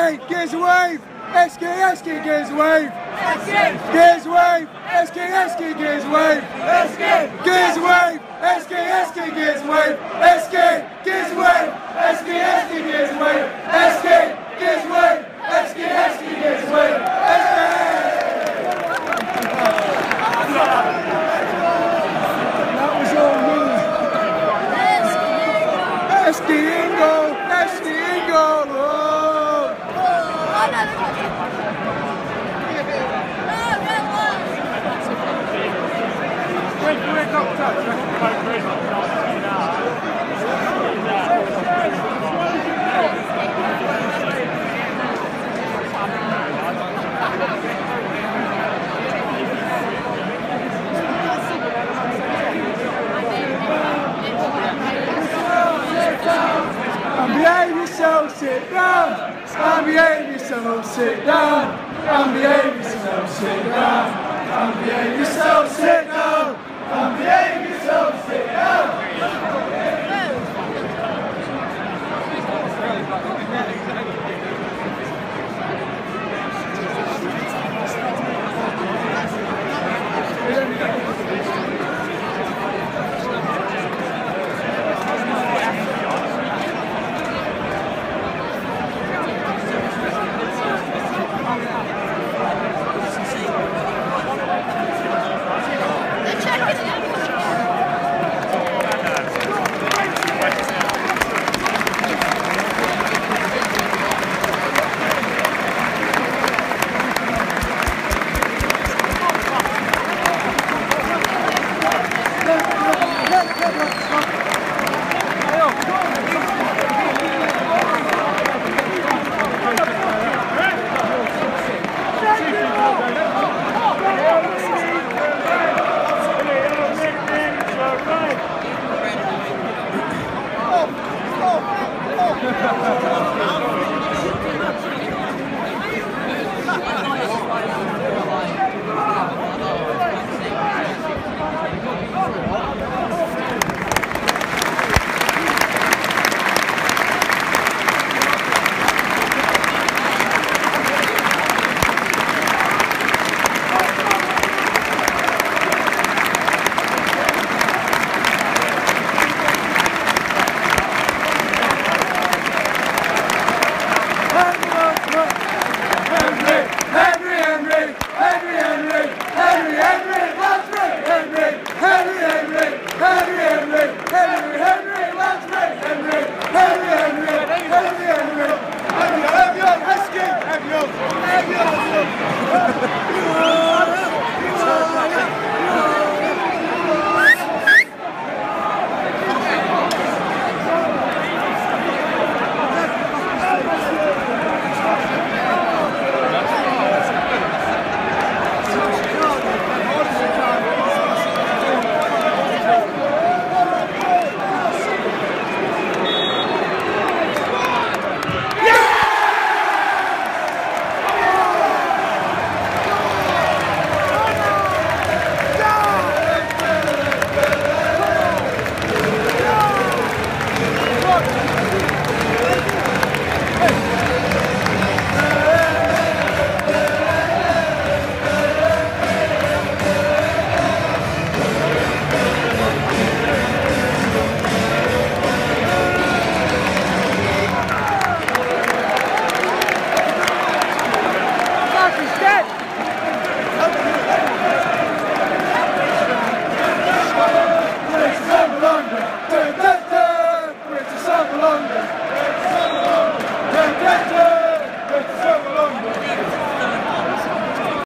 gives a wave. SK gives a wave. Gives a wave. SK gives a wave. Gives a wave. SK gives a wave. SK gives a wave. SK gives a wave. SK gives a wave. SK gives a wave. That was all me. SK in goal. SK in goal. And behave yourself, sit down. And behave yourself, sit down. And behave yourself, sit down. And behave yourself.